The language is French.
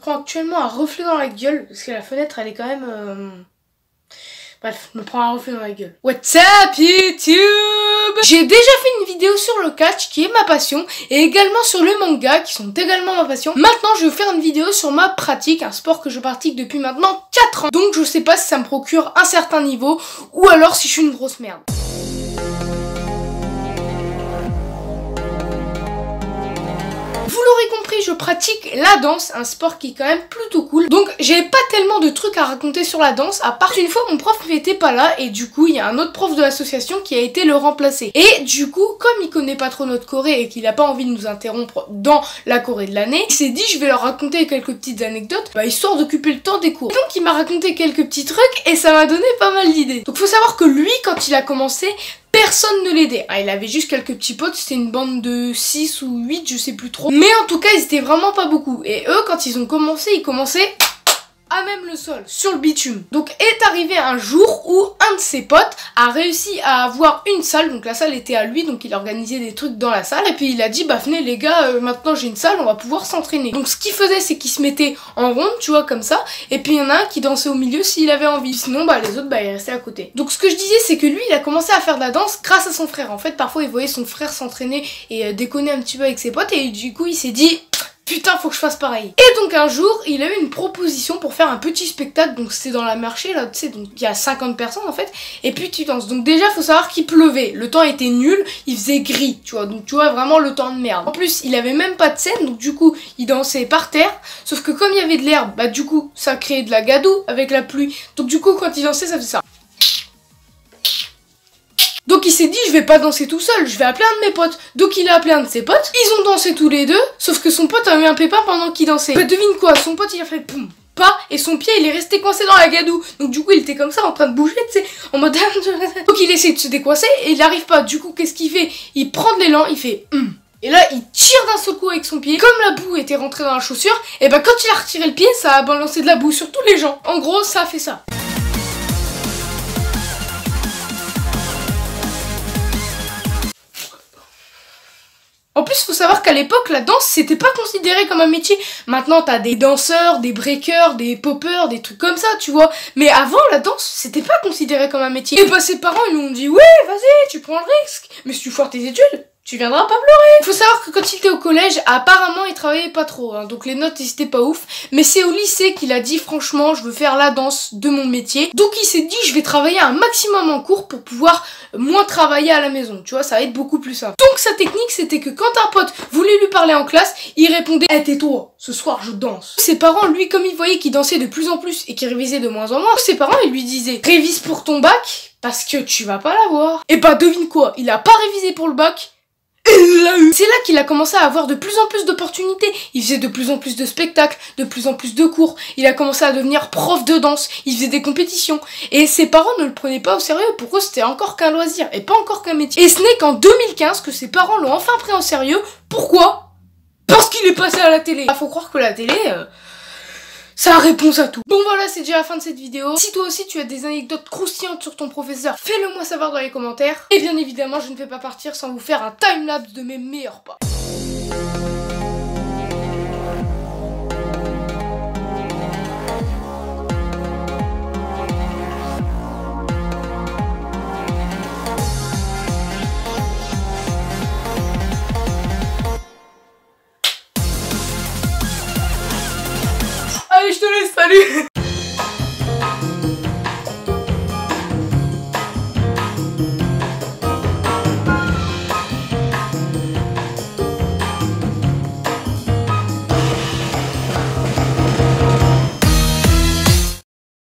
prends actuellement un reflet dans la gueule, parce que la fenêtre, elle est quand même... Bref, je me prends un reflet dans la gueule. What's up YouTube? J'ai déjà fait une vidéo sur le catch, qui est ma passion, et également sur le manga, qui sont également ma passion. Maintenant, je vais faire une vidéo sur ma pratique, un sport que je pratique depuis maintenant 4 ans. Donc, je sais pas si ça me procure un certain niveau, ou alors si je suis une grosse merde. Vous l'aurez compris, je pratique la danse, un sport qui est quand même plutôt cool. Donc j'ai pas tellement de trucs à raconter sur la danse, à part une fois mon prof n'était pas là et du coup il y a un autre prof de l'association qui a été le remplacer. Et du coup, comme il connaît pas trop notre choré et qu'il a pas envie de nous interrompre dans la choré de l'année, il s'est dit je vais leur raconter quelques petites anecdotes, histoire d'occuper le temps des cours. Donc il m'a raconté quelques petits trucs et ça m'a donné pas mal d'idées. Donc faut savoir que lui, quand il a commencé, personne ne l'aidait. Il avait juste quelques petits potes, c'était une bande de 6 ou 8, je sais plus trop. Mais en tout cas, ils étaient vraiment pas beaucoup. Et eux, quand ils ont commencé, ils commençaient à même le sol, sur le bitume. Donc est arrivé un jour où un de ses potes a réussi à avoir une salle, donc la salle était à lui, donc il organisait des trucs dans la salle, et puis il a dit, venez les gars, maintenant j'ai une salle, on va pouvoir s'entraîner. Donc ce qu'il faisait, c'est qu'il se mettait en ronde, tu vois, comme ça, et puis il y en a un qui dansait au milieu s'il avait envie, sinon les autres, ils restaient à côté. Donc ce que je disais, c'est que lui, il a commencé à faire de la danse grâce à son frère. En fait, parfois il voyait son frère s'entraîner et déconner un petit peu avec ses potes, et du coup il s'est dit... Putain, faut que je fasse pareil. Et donc un jour, il a eu une proposition pour faire un petit spectacle. Donc c'était dans la marché, là, tu sais, donc il y a 50 personnes en fait. Et puis tu danses. Donc déjà, faut savoir qu'il pleuvait. Le temps était nul, il faisait gris, tu vois. Donc tu vois, vraiment le temps de merde. En plus, il avait même pas de scène, donc du coup, il dansait par terre. Sauf que comme il y avait de l'herbe, du coup, ça créait de la gadoue avec la pluie. Donc du coup, quand il dansait, ça faisait ça. Donc il s'est dit, je vais pas danser tout seul, je vais appeler un de mes potes. Donc il a appelé un de ses potes, ils ont dansé tous les deux, sauf que son pote a eu un pépin pendant qu'il dansait. Devine quoi, son pote il a fait poum, pas, et son pied il est resté coincé dans la gadoue. Donc du coup il était comme ça en train de bouger, tu sais, en mode... Donc il essaie de se décoincer et il arrive pas. Du coup qu'est-ce qu'il fait? Il prend de l'élan, il fait Et là, il tire d'un seul coup avec son pied. Comme la boue était rentrée dans la chaussure, et quand il a retiré le pied, ça a balancé de la boue sur tous les gens. En gros, ça a fait ça. En plus, faut savoir qu'à l'époque, la danse, c'était pas considéré comme un métier. Maintenant, t'as des danseurs, des breakers, des poppers, des trucs comme ça, tu vois. Mais avant, la danse, c'était pas considéré comme un métier. Et ses parents, ils lui ont dit, ouais, vas-y, tu prends le risque. Mais si tu foires tes études, tu viendras pas pleurer. Faut savoir que quand il était au collège, apparemment, il travaillait pas trop. Donc les notes, c'était pas ouf. Mais c'est au lycée qu'il a dit, franchement, je veux faire la danse de mon métier. Donc il s'est dit, je vais travailler un maximum en cours pour pouvoir moins travailler à la maison. Tu vois, ça va être beaucoup plus simple. Donc sa technique, c'était que quand un pote voulait lui parler en classe, il répondait, tais-toi, ce soir je danse. Ses parents, lui, comme ils voyaient qu'il dansait de plus en plus et qu'il révisait de moins en moins, ses parents, ils lui disaient, révise pour ton bac, parce que tu vas pas l'avoir. Et devine quoi, il a pas révisé pour le bac. C'est là qu'il a commencé à avoir de plus en plus d'opportunités. Il faisait de plus en plus de spectacles, de plus en plus de cours. Il a commencé à devenir prof de danse. Il faisait des compétitions. Et ses parents ne le prenaient pas au sérieux. Pour eux, c'était encore qu'un loisir et pas encore qu'un métier. Et ce n'est qu'en 2015 que ses parents l'ont enfin pris au sérieux. Pourquoi? Parce qu'il est passé à la télé. Faut croire que la télé... ça répond à tout. Bon voilà, c'est déjà la fin de cette vidéo. Si toi aussi tu as des anecdotes croustillantes sur ton professeur, fais-le moi savoir dans les commentaires. Et bien évidemment, je ne vais pas partir sans vous faire un timelapse de mes meilleurs pas. Allez, je te laisse, salut!